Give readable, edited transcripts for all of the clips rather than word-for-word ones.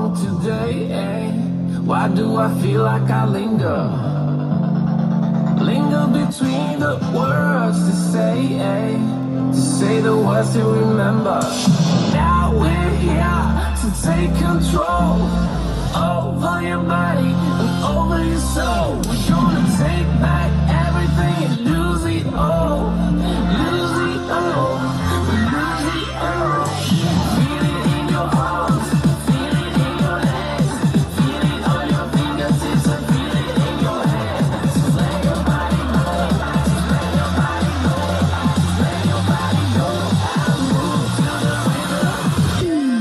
home today, eh? Why do I feel like I linger? Linger between the words to say, eh? To say the words to remember. Now we're here to take control over your body and over your soul. We're gonna take back everything and lose it all. Lose it all. Lose it all. Feel it in your arms, feel it in your legs, feel it on your fingertips and feel it in your head. Just let your body go, just let your body go, just let your body go and move to the rhythm.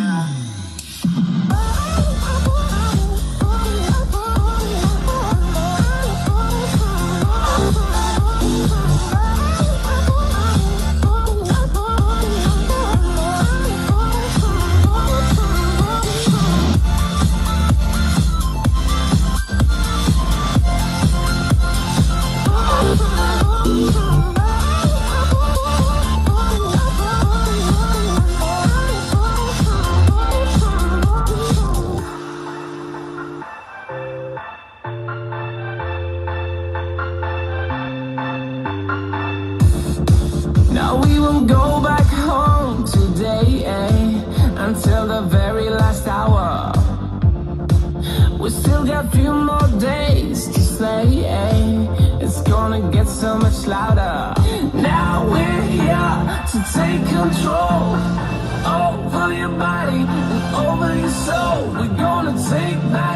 Now we won't go back home today, eh? Until the very last hour. We still got a few more days to slay, eh? It's gonna get so much louder. Now we're here to take control over your body and over your soul. We're gonna take back